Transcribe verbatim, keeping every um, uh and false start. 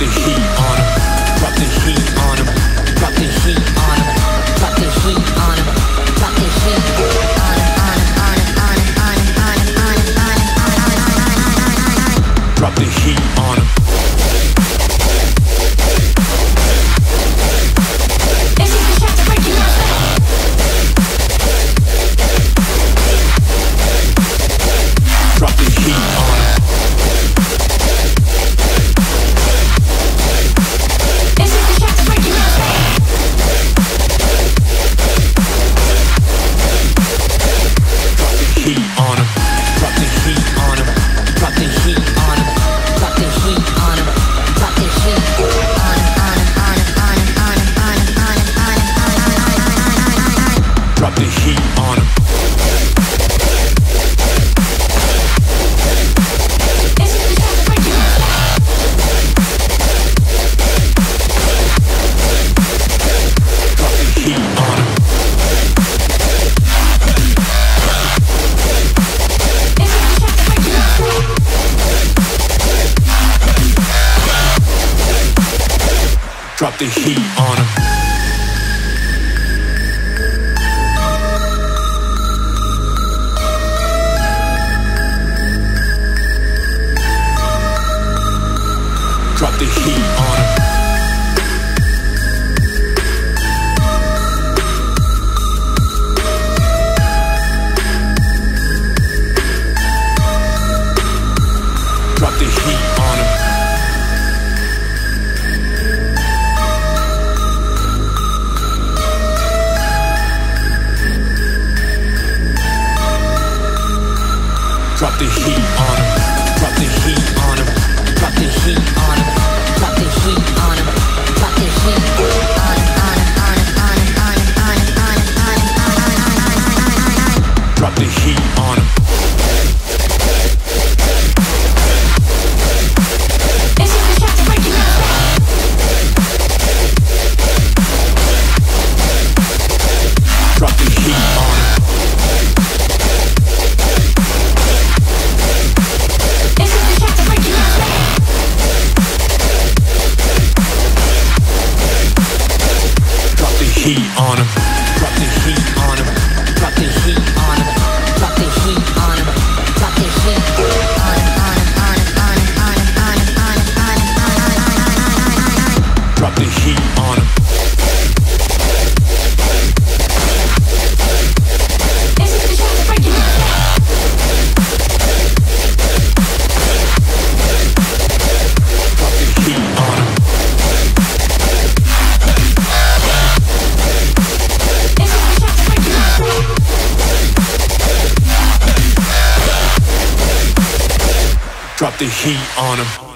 the heat on 'em. Drop the heat on 'em. Drop the heat on 'em. Drop the heat on 'em. Drop the heat on 'em. On 'em. On 'em. On 'em. On 'em. On 'em. On 'em. On 'em. Drop the heat on 'em. This is the shot to break you out. Drop the heat on 'em. This is the shot to break you out. Drop the heat on 'em. Drop the heat on 'em. Drop the heat on 'em. Drop the heat on 'em. Drop the heat on 'em. On 'em. On 'em. On 'em. On 'em. On 'em. On 'em. On 'em. Drop the heat on 'em. This is the shot to break you out. Drop the heat on 'em. This is the shot to break you out. Drop the heat on 'em. Drop the heat on 'em. Drop the heat on 'em. Drop the heat on 'em. Drop the heat on 'em. Drop the heat on 'em. Drop the heat on 'em. Drop the heat on 'em. On 'em. On 'em. On 'em. On 'em. On 'em. On 'em. On 'em. Drop the heat on 'em. This is the shot to break you out. Drop the heat on 'em. This is the shot to break you out. Drop the heat on 'em. Drop the heat on 'em. Drop the heat on 'em. Drop the heat on 'em. Drop the heat on 'em. On 'em. On 'em. On 'em. On 'em. On 'em. On 'em. On 'em. Drop the heat on 'em. This is the shot to break you out. Drop the heat on 'em. This is the shot to break you out. Drop the heat on 'em.